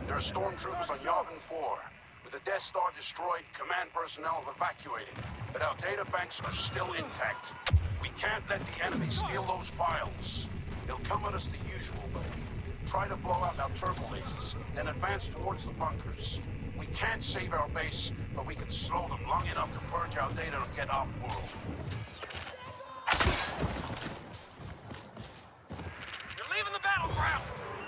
There are stormtroopers on Yavin 4. With the Death Star destroyed, command personnel have evacuated, but our data banks are still intact. We can't let the enemy steal those files. They'll come at us the usual way. Try to blow out our turbo lasers, then advance towards the bunkers. We can't save our base, but we can slow them long enough to purge our data and get off-world. You're leaving the battleground!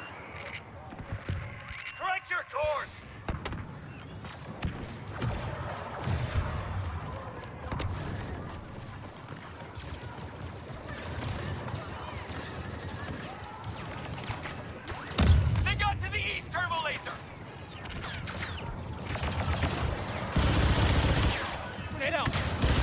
Correct your course! They got to the east turbo laser! Grenade out!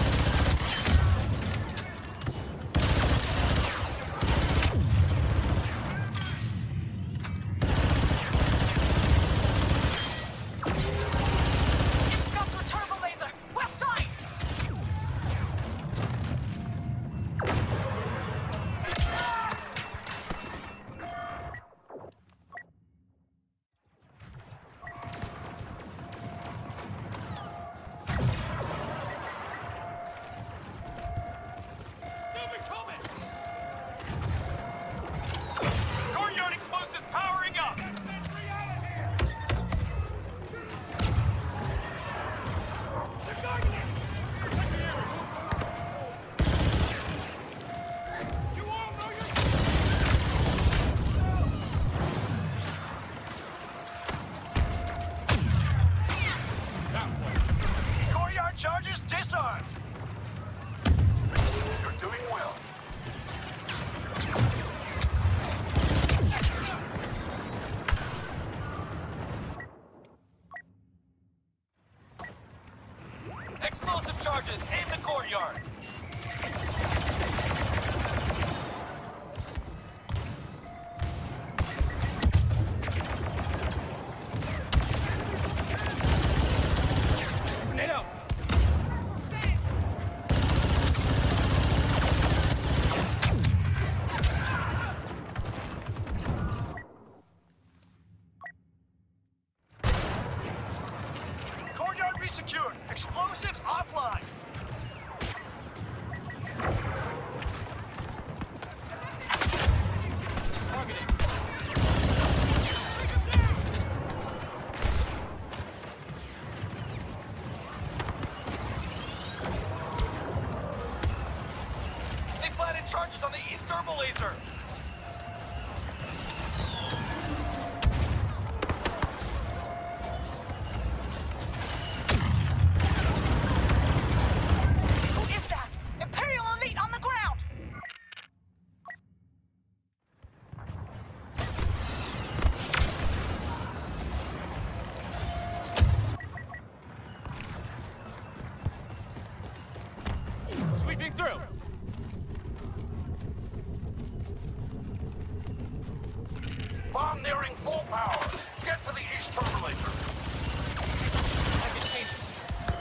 Charges disarmed! You're doing well. Explosive charges in the courtyard! Grenade out! Secured. Explosives offline. Targeting. They planted charges on the east turbo laser. Sweeping through! Bomb nearing full power. Get to the east turbo laser. I can change it.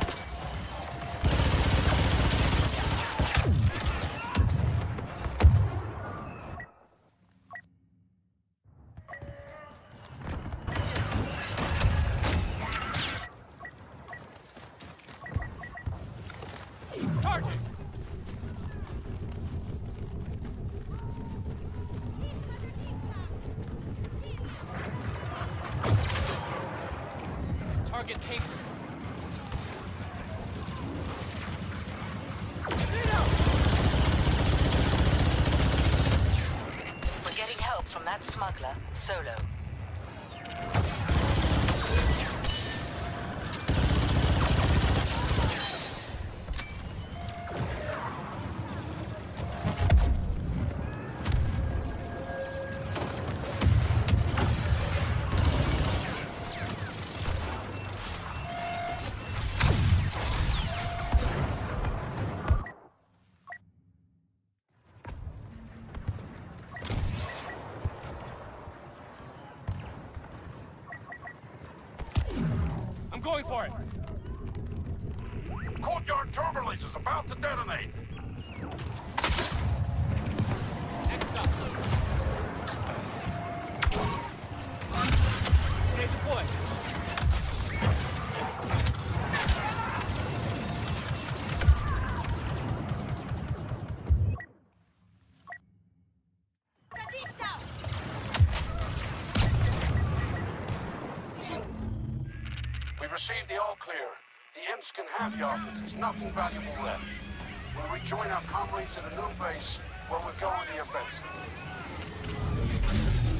Charging! Target taken. We're getting help from that smuggler, Solo. I'm going for it! Courtyard turbo laser's about to detonate. Next up, Luke. Grenade deployed. We've received the all clear. The imps can have Yavin. There's nothing valuable left. We'll rejoin our comrades at a new base where we'll go on the offensive.